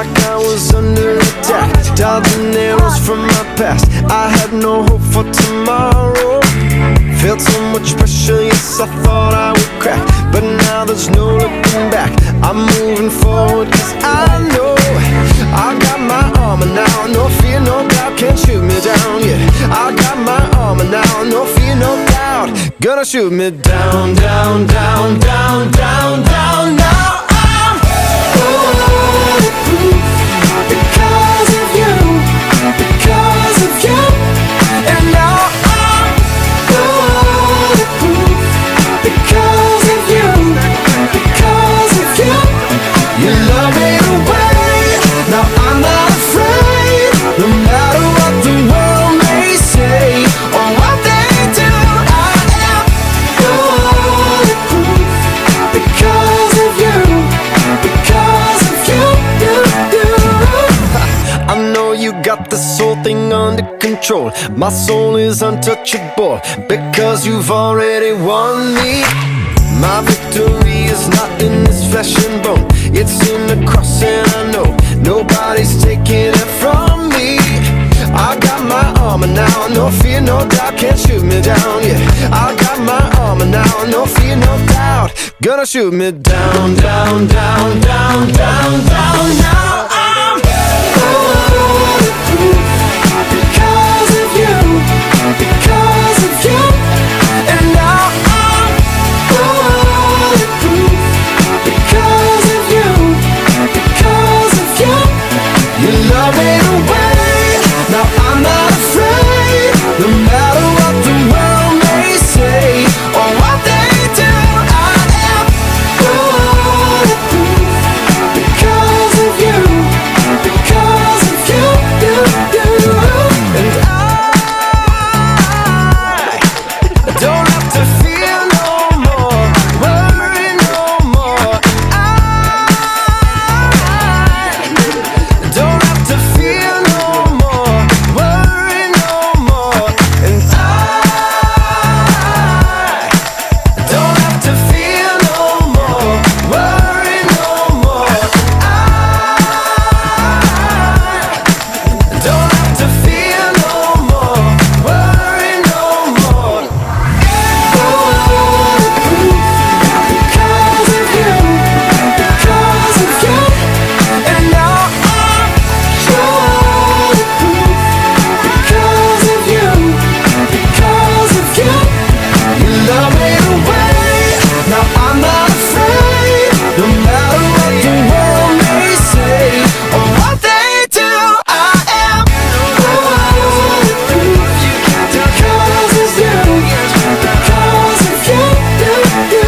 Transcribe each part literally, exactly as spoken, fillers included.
like I was under attack, dodging arrows from my past. I had no hope for tomorrow. Felt so much pressure, yes, I thought I would crack, but now there's no looking back. I'm moving forward cause I know I got my armor now. No fear, no doubt, can't shoot me down, yeah. I got my armor now, no fear, no doubt, gonna shoot me down, down, down, down, down, down. Now I'm bulletproof because of you, because of you. And now I'm bulletproof because of you, because of you. You love me away, now I'm not afraid. No matter what the world may say or what they do, I am bulletproof because of you, because of you, you, you. I know you got this whole thing under control. My soul is untouchable because you've already won me. My victory is not in this flesh and bone, it's in the cross, and I know nobody's taking it from me. I got my armor now, no fear, no doubt, can't shoot me down, yeah. I got my armor now, no fear, no doubt, gonna shoot me down, down, down, down, down, down. Now I'm bulletproof because of you, because of you. And now I'm bulletproof because of you, because of you. You love me away, now I'm not afraid. No matter what the world may say or what they do, I am bulletproof because of you, because of you, you, you. And I don't have to fear no more, worry no more. I don't have to fear no more, worry no more. And I don't have to fear no more, worry no more. I don't have to fear no more, worry no more. Bulletproof because of you, because of you. And now I'm bulletproof because of you, because of you. You love me away, now I'm not afraid. No matter what the world may say or what they do, I am bulletproof because of you, because of you, you, you.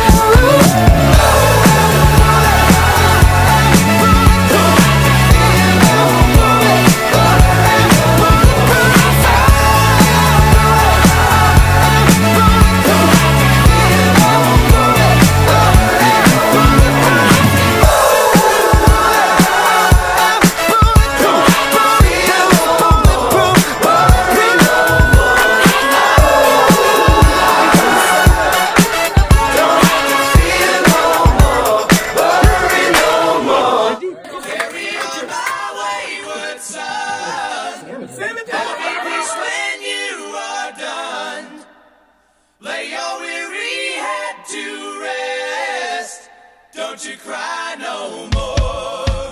When you are done, lay your weary head to rest. Don't you cry no more.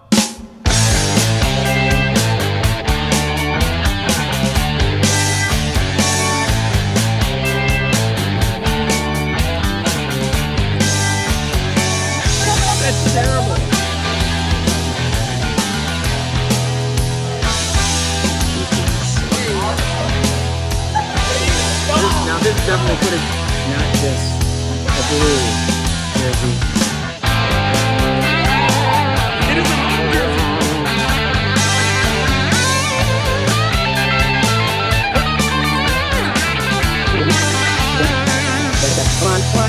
That's terrible. Now this definitely could have not just a blue jersey. It is a blue jersey. Come on, come on.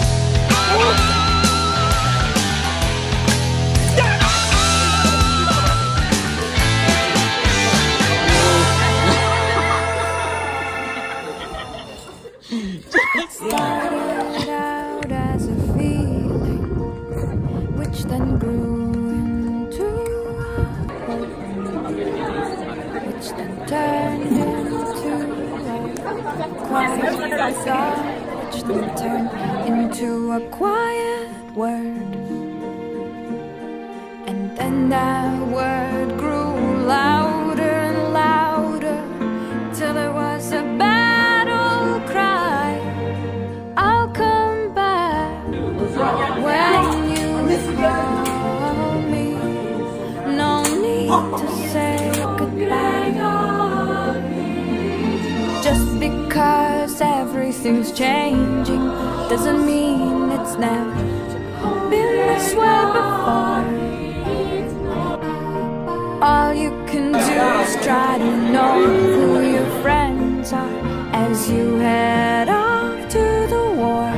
Started out as a feeling, which then grew into a turned into a quiet word. And then that word grew louder and louder till it was a battle cry. I'll come back when you call me. No need to say goodbye. Just because everything's changing doesn't mean it's never been this way before. All you can do is try to know who your friends are as you head off to the war.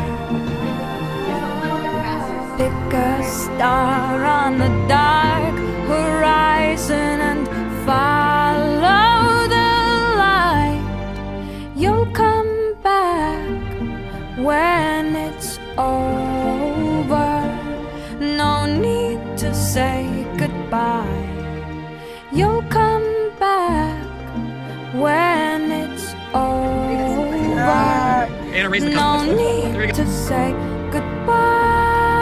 Pick a star on the dark horizon and follow the light. You'll come back when it's over. No need to say goodbye. You'll come back when it's over. No need to say goodbye.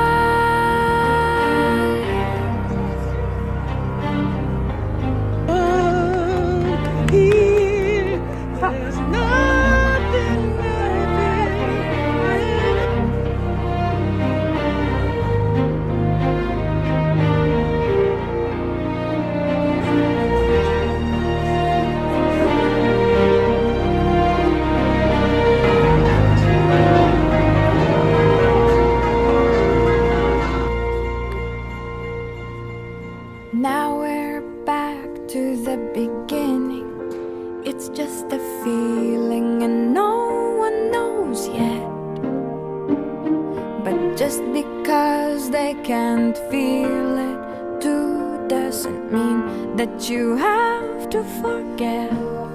Here, there's nothing, now we're back to the beginning. It's just a feeling and no one knows yet. But just because they can't feel it too doesn't mean that you have to forget.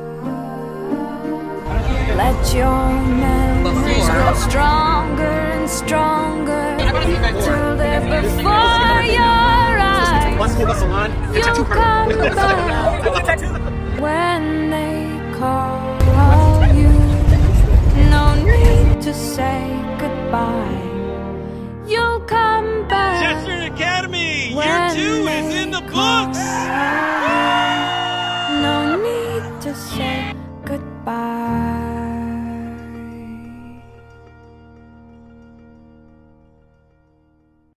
Let your memories grow stronger and stronger till they're before your eyes. You'll come back when they call you. No need to say goodbye. You'll come back. Chesterton Academy, year when two is in the books. No need to say